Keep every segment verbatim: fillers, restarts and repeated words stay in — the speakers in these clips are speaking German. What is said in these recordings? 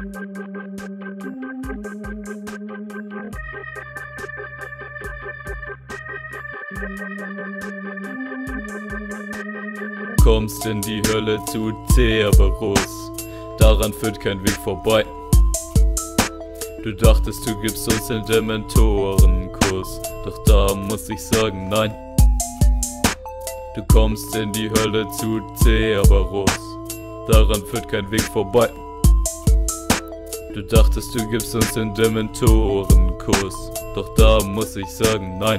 Kommst in die Hölle zu Cerberus, daran führt kein Weg vorbei. Du dachtest, du gibst uns den Dementorenkuss, doch da muss ich sagen, nein. Du kommst in die Hölle zu Cerberus, daran führt kein Weg vorbei. Du dachtest, du gibst uns den Dementorenkuss, doch da muss ich sagen, nein.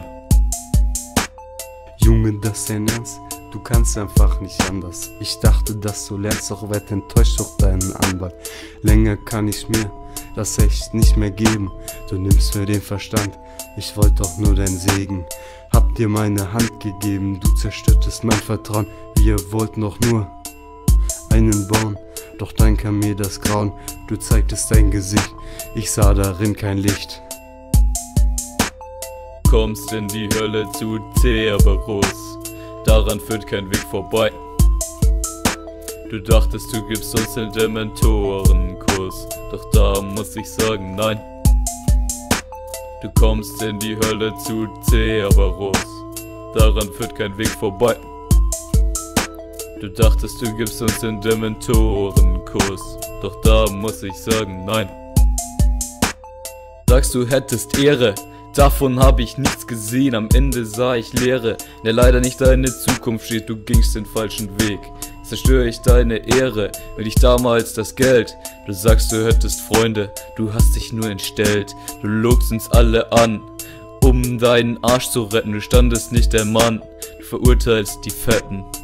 Junge, das ist dein Ernst? Du kannst einfach nicht anders. Ich dachte, dass du lernst, doch werd enttäuscht durch deinen Anwalt. Länger kann ich mir das echt nicht mehr geben. Du nimmst mir den Verstand, ich wollte doch nur dein Segen. Hab dir meine Hand gegeben, du zerstörtest mein Vertrauen. Wir wollten doch nur einen bauen, doch dann kam mir das Grauen. Du zeigtest dein Gesicht, ich sah darin kein Licht. Kommst in die Hölle zu Cerberus, daran führt kein Weg vorbei. Du dachtest, du gibst uns den Dementorenkuss, doch da muss ich sagen, nein. Du kommst in die Hölle zu Cerberus, daran führt kein Weg vorbei. Du dachtest, du gibst uns den Dementorenkuss, doch da muss ich sagen, nein. Sagst du hättest Ehre, davon hab ich nichts gesehen, am Ende sah ich Leere, der leider nicht deine Zukunft steht, du gingst den falschen Weg. Zerstöre ich deine Ehre, will ich damals das Geld. Du sagst, du hättest Freunde, du hast dich nur entstellt. Du logst uns alle an, um deinen Arsch zu retten, du standest nicht der Mann. Du verurteilst die Fetten.